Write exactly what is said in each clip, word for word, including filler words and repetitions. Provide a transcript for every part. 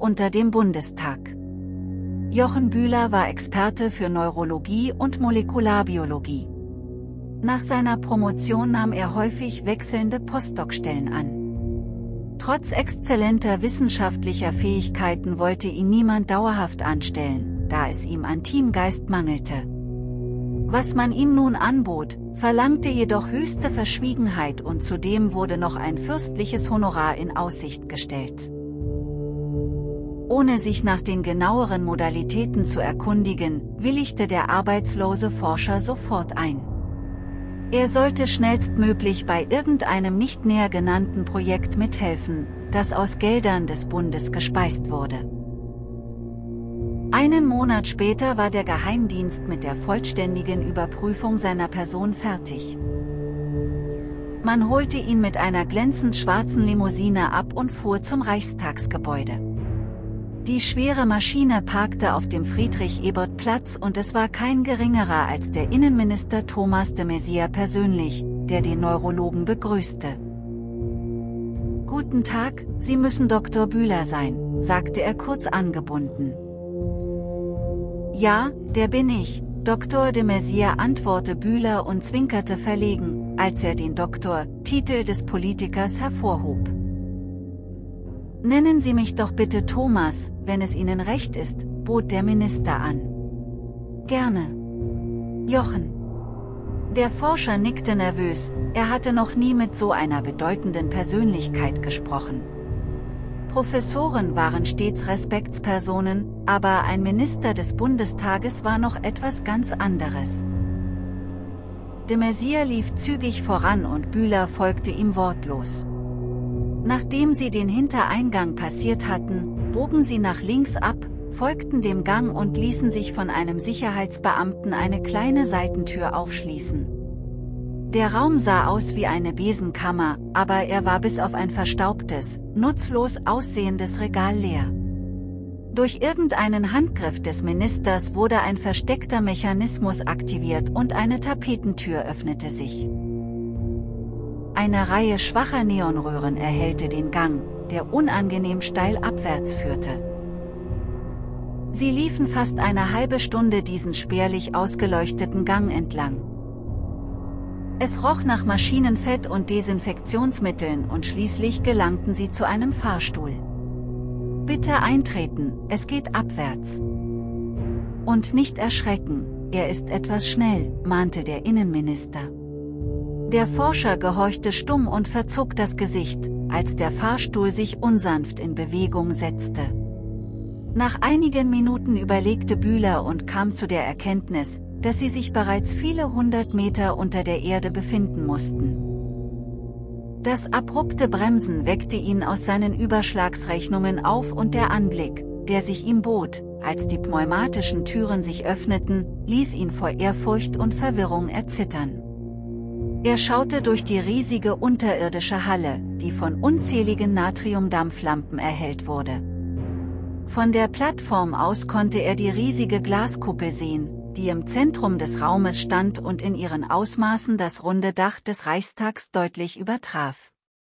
unter dem Bundestag. Jochen Bühler war Experte für Neurologie und Molekularbiologie. Nach seiner Promotion nahm er häufig wechselnde Postdoc-Stellen an. Trotz exzellenter wissenschaftlicher Fähigkeiten wollte ihn niemand dauerhaft anstellen, da es ihm an Teamgeist mangelte. Was man ihm nun anbot, verlangte jedoch höchste Verschwiegenheit und zudem wurde noch ein fürstliches Honorar in Aussicht gestellt. Ohne sich nach den genaueren Modalitäten zu erkundigen, willigte der arbeitslose Forscher sofort ein. Er sollte schnellstmöglich bei irgendeinem nicht näher genannten Projekt mithelfen, das aus Geldern des Bundes gespeist wurde. Einen Monat später war der Geheimdienst mit der vollständigen Überprüfung seiner Person fertig. Man holte ihn mit einer glänzend schwarzen Limousine ab und fuhr zum Reichstagsgebäude. Die schwere Maschine parkte auf dem Friedrich-Ebert-Platz und es war kein geringerer als der Innenminister Thomas de Maizière persönlich, der den Neurologen begrüßte. »Guten Tag, Sie müssen Doktor Bühler sein«, sagte er kurz angebunden. »Ja, der bin ich«, Doktor de Maizière antwortete Bühler und zwinkerte verlegen, als er den Doktor-Titel des Politikers hervorhob. »Nennen Sie mich doch bitte Thomas, wenn es Ihnen recht ist«, bot der Minister an. »Gerne. Jochen.« Der Forscher nickte nervös, er hatte noch nie mit so einer bedeutenden Persönlichkeit gesprochen. Professoren waren stets Respektspersonen, aber ein Minister des Bundestages war noch etwas ganz anderes. De Maizière lief zügig voran und Bühler folgte ihm wortlos. Nachdem sie den Hintereingang passiert hatten, bogen sie nach links ab, folgten dem Gang und ließen sich von einem Sicherheitsbeamten eine kleine Seitentür aufschließen. Der Raum sah aus wie eine Besenkammer, aber er war bis auf ein verstaubtes, nutzlos aussehendes Regal leer. Durch irgendeinen Handgriff des Ministers wurde ein versteckter Mechanismus aktiviert und eine Tapetentür öffnete sich. Eine Reihe schwacher Neonröhren erhellte den Gang, der unangenehm steil abwärts führte. Sie liefen fast eine halbe Stunde diesen spärlich ausgeleuchteten Gang entlang. Es roch nach Maschinenfett und Desinfektionsmitteln und schließlich gelangten sie zu einem Fahrstuhl. »Bitte eintreten, es geht abwärts.« »Und nicht erschrecken, er ist etwas schnell«, mahnte der Innenminister. Der Forscher gehorchte stumm und verzog das Gesicht, als der Fahrstuhl sich unsanft in Bewegung setzte. Nach einigen Minuten überlegte Bühler und kam zu der Erkenntnis, dass sie sich bereits viele hundert Meter unter der Erde befinden mussten. Das abrupte Bremsen weckte ihn aus seinen Überschlagsrechnungen auf und der Anblick, der sich ihm bot, als die pneumatischen Türen sich öffneten, ließ ihn vor Ehrfurcht und Verwirrung erzittern. Er schaute durch die riesige unterirdische Halle, die von unzähligen Natriumdampflampen erhellt wurde. Von der Plattform aus konnte er die riesige Glaskuppel sehen, die im Zentrum des Raumes stand und in ihren Ausmaßen das runde Dach des Reichstags deutlich übertraf.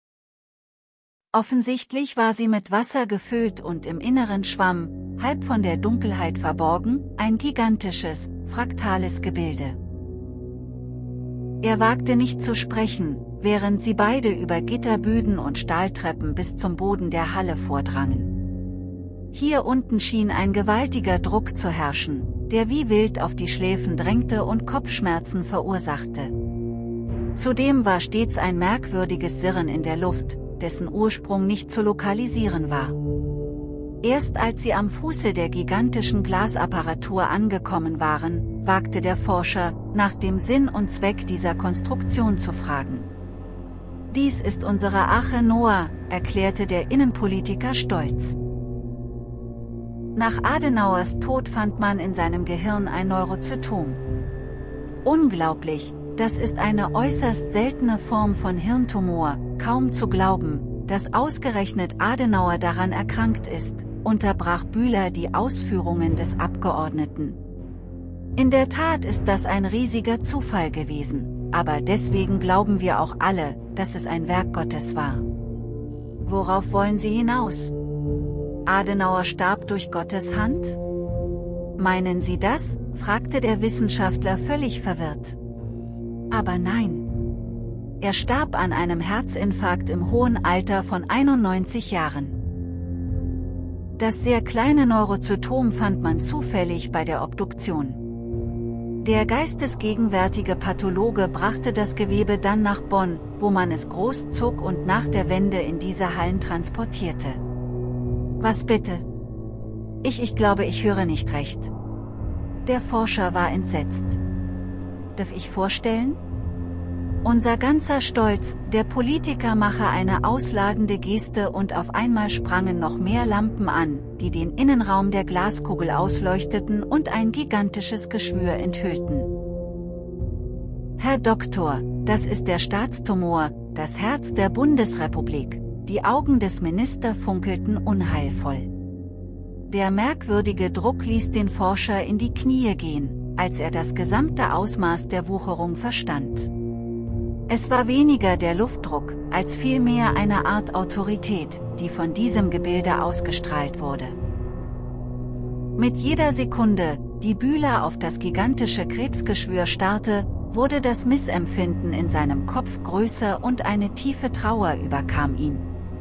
Offensichtlich war sie mit Wasser gefüllt und im Inneren schwamm, halb von der Dunkelheit verborgen, ein gigantisches, fraktales Gebilde. Er wagte nicht zu sprechen, während sie beide über Gitterböden und Stahltreppen bis zum Boden der Halle vordrangen. Hier unten schien ein gewaltiger Druck zu herrschen, der wie wild auf die Schläfen drängte und Kopfschmerzen verursachte. Zudem war stets ein merkwürdiges Sirren in der Luft, dessen Ursprung nicht zu lokalisieren war. Erst als sie am Fuße der gigantischen Glasapparatur angekommen waren, wagte der Forscher, nach dem Sinn und Zweck dieser Konstruktion zu fragen. »Dies ist unsere Arche Noah«, erklärte der Innenpolitiker stolz. Nach Adenauers Tod fand man in seinem Gehirn ein Neurozytom. Unglaublich, das ist eine äußerst seltene Form von Hirntumor, kaum zu glauben, dass ausgerechnet Adenauer daran erkrankt ist, unterbrach Bühler die Ausführungen des Abgeordneten. In der Tat ist das ein riesiger Zufall gewesen, aber deswegen glauben wir auch alle, dass es ein Werk Gottes war. Worauf wollen Sie hinaus? Adenauer starb durch Gottes Hand? Meinen Sie das? Fragte der Wissenschaftler völlig verwirrt. Aber nein. Er starb an einem Herzinfarkt im hohen Alter von einundneunzig Jahren. Das sehr kleine Neurozytom fand man zufällig bei der Obduktion. Der geistesgegenwärtige Pathologe brachte das Gewebe dann nach Bonn, wo man es groß zog und nach der Wende in diese Hallen transportierte. Was bitte? Ich, ich glaube, ich höre nicht recht. Der Forscher war entsetzt. Darf ich vorstellen? Unser ganzer Stolz, der Politiker mache eine ausladende Geste und auf einmal sprangen noch mehr Lampen an, die den Innenraum der Glaskugel ausleuchteten und ein gigantisches Geschwür enthüllten. Herr Doktor, das ist der Staatstumor, das Herz der Bundesrepublik. Die Augen des Ministers funkelten unheilvoll. Der merkwürdige Druck ließ den Forscher in die Knie gehen, als er das gesamte Ausmaß der Wucherung verstand. Es war weniger der Luftdruck, als vielmehr eine Art Autorität, die von diesem Gebilde ausgestrahlt wurde. Mit jeder Sekunde, die Bühler auf das gigantische Krebsgeschwür starrte, wurde das Missempfinden in seinem Kopf größer und eine tiefe Trauer überkam ihn.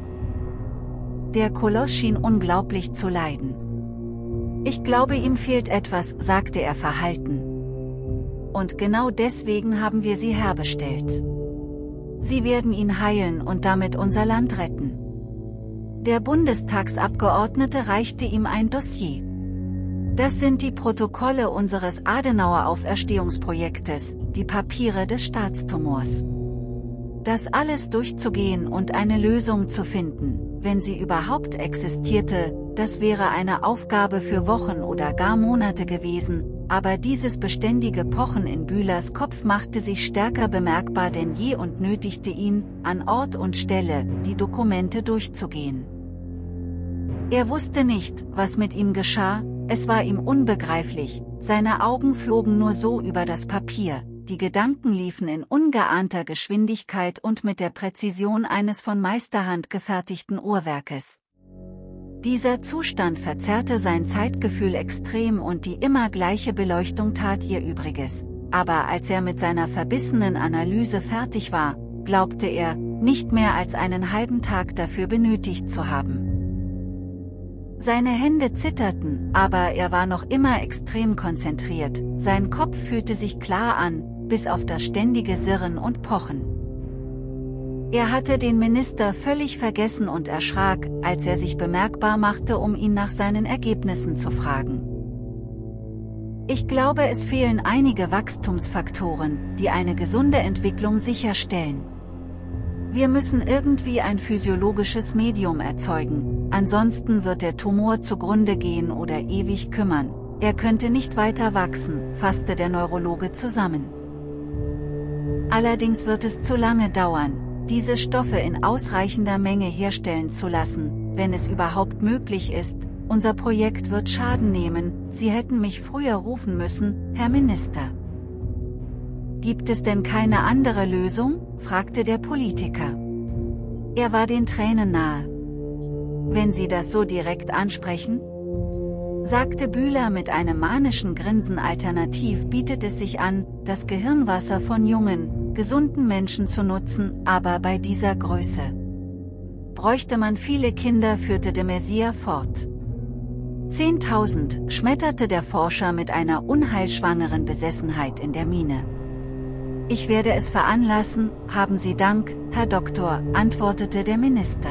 Der Koloss schien unglaublich zu leiden. Ich glaube, ihm fehlt etwas, sagte er verhalten. Und genau deswegen haben wir sie herbestellt. Sie werden ihn heilen und damit unser Land retten. Der Bundestagsabgeordnete reichte ihm ein Dossier. Das sind die Protokolle unseres Adenauer-Auferstehungsprojektes, die Papiere des Staatstumors. Das alles durchzugehen und eine Lösung zu finden, wenn sie überhaupt existierte, das wäre eine Aufgabe für Wochen oder gar Monate gewesen, aber dieses beständige Pochen in Bühlers Kopf machte sich stärker bemerkbar denn je und nötigte ihn, an Ort und Stelle, die Dokumente durchzugehen. Er wusste nicht, was mit ihm geschah, es war ihm unbegreiflich, seine Augen flogen nur so über das Papier, die Gedanken liefen in ungeahnter Geschwindigkeit und mit der Präzision eines von Meisterhand gefertigten Uhrwerkes. Dieser Zustand verzerrte sein Zeitgefühl extrem und die immer gleiche Beleuchtung tat ihr Übriges, aber als er mit seiner verbissenen Analyse fertig war, glaubte er, nicht mehr als einen halben Tag dafür benötigt zu haben. Seine Hände zitterten, aber er war noch immer extrem konzentriert, sein Kopf fühlte sich klar an, bis auf das ständige Sirren und Pochen. Er hatte den Minister völlig vergessen und erschrak, als er sich bemerkbar machte, um ihn nach seinen Ergebnissen zu fragen. Ich glaube, es fehlen einige Wachstumsfaktoren, die eine gesunde Entwicklung sicherstellen. Wir müssen irgendwie ein physiologisches Medium erzeugen, ansonsten wird der Tumor zugrunde gehen oder ewig kümmern. Er könnte nicht weiter wachsen, fasste der Neurologe zusammen. Allerdings wird es zu lange dauern, diese Stoffe in ausreichender Menge herstellen zu lassen, wenn es überhaupt möglich ist. Unser Projekt wird Schaden nehmen, Sie hätten mich früher rufen müssen, Herr Minister. Gibt es denn keine andere Lösung? Fragte der Politiker. Er war den Tränen nahe. Wenn Sie das so direkt ansprechen? Sagte Bühler mit einem manischen Grinsen. Alternativ bietet es sich an, das Gehirnwasser von jungen, gesunden Menschen zu nutzen, aber bei dieser Größe bräuchte man viele Kinder, führte de Maizière fort. Zehntausend, schmetterte der Forscher mit einer unheilschwangeren Besessenheit in der Miene. Ich werde es veranlassen, haben Sie Dank, Herr Doktor, antwortete der Minister.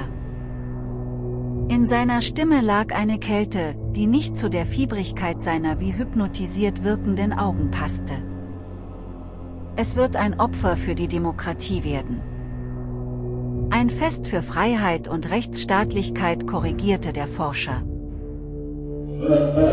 In seiner Stimme lag eine Kälte, die nicht zu der Fiebrigkeit seiner wie hypnotisiert wirkenden Augen passte. Es wird ein Opfer für die Demokratie werden. Ein Fest für Freiheit und Rechtsstaatlichkeit, korrigierte der Forscher.